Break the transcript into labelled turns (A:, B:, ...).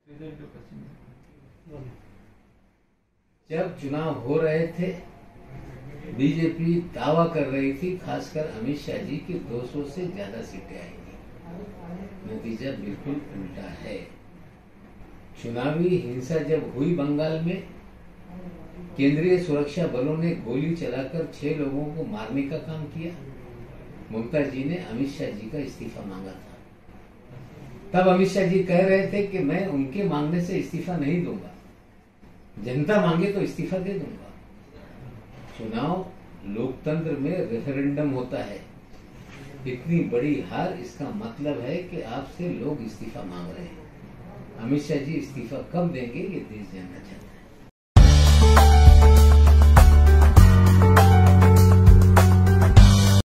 A: जब चुनाव हो रहे थे, बीजेपी दावा कर रही थी, खासकर अमित शाह जी की 200 से ज्यादा सीटें आएंगी। नतीजा बिल्कुल उल्टा है। चुनावी हिंसा जब हुई बंगाल में, केंद्रीय सुरक्षा बलों ने गोली चलाकर 6 लोगों को मारने का काम किया। ममता जी ने अमित शाह जी का इस्तीफा मांगा था। तब अमित शाह जी कह रहे थे कि मैं उनके मांगने से इस्तीफा नहीं दूंगा, जनता मांगे तो इस्तीफा दे दूंगा। चुनाव लोकतंत्र में रेफरेंडम होता है। इतनी बड़ी हार, इसका मतलब है कि आपसे लोग इस्तीफा मांग रहे हैं। अमित शाह जी इस्तीफा कब देंगे, ये देश जानना चाहता है।